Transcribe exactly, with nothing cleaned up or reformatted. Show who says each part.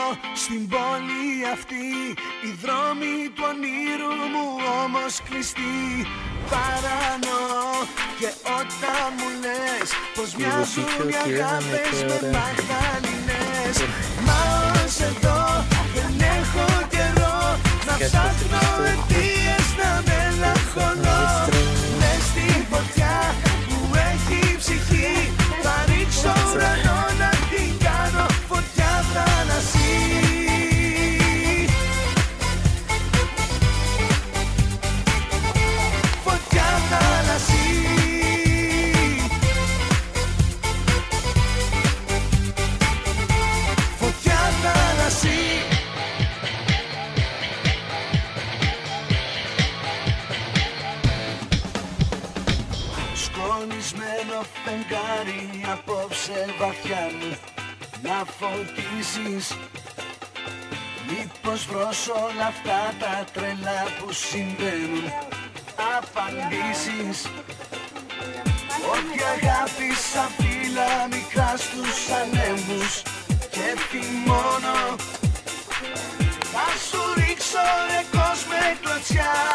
Speaker 1: στην πόλη αυτή, οι δρόμοι του ονείρου μου όμως κλειστοί. Παρανοώ και όταν μου λες πως μοιάζουν οι αγάπες με μαγδαλινές. Μα ως εδώ δεν έχω καιρό να ψάχνω αιτίες να μελαγχολώ. Μες στη φωτιά που έχει ψυχή θα ρίξω ουρανό να την κάνω φωτιά θάλασσή. Φωτιά θάλασσή. Φωτιά θάλασσή. Σκονισμένο φεγγάρι απόψε βαθιά μου να φωτίσεις. Μήπως βρω σ' όλα αυτά τα τρελά που συμβαίνουν απαντήσεις. Ότι αγάπησα φύλλα μικρά στους ανέμους και θυμώνω. Θα σου ρίξω ρε κόσμε κλωτσιά.